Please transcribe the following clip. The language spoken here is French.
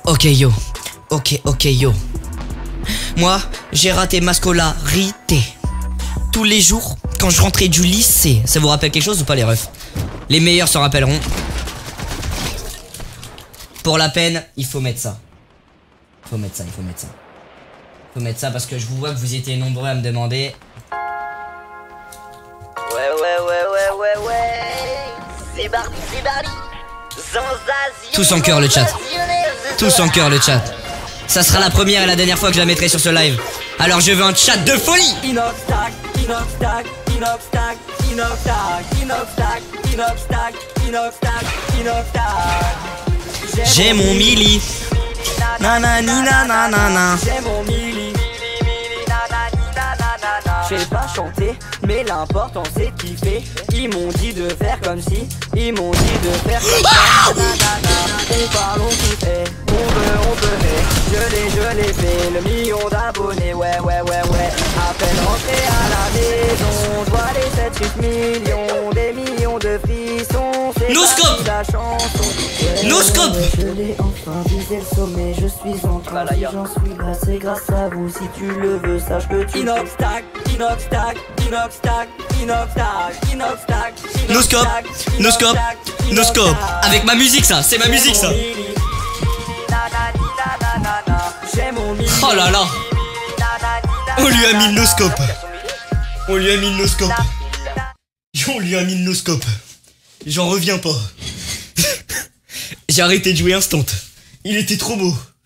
Ok yo, ok yo. Moi, j'ai raté ma scolarité. Tous les jours, quand je rentrais du lycée. Ça vous rappelle quelque chose ou pas les refs? Les meilleurs s'en rappelleront. Pour la peine, il faut mettre ça. Il faut mettre ça parce que je vous vois que vous étiez nombreux à me demander. Ouais. C'est parti. Tous en cœur le chat. Tous en cœur le chat. Ça sera la première et la dernière fois que je la mettrai sur ce live. Alors je veux un chat de folie. J'ai mon mili. Nanani nanana. J'ai mon mili. Je sais pas chanter, mais l'important c'est de kiffer. Ils m'ont dit de faire comme si, ils m'ont dit de faire comme ça. On parle, on kiffe, on veut, je l'ai fait, le million d'abonnés, ouais. À peine rentré à la maison, je vois les 7-8 millions, des millions de frissons. C'est Noscope. la chanson. Noscope. Je l'ai enfin visé le sommet, je suis en train de j'en suis là, c'est grâce à vous, si tu le veux, sache que tu Inoxtac. Noscope. Avec ma musique ça, c'est ma musique ça. Oh là là. On lui a mis le noscope. On lui a mis le noscope. J'en reviens pas. J'ai arrêté de jouer instant. Il était trop beau.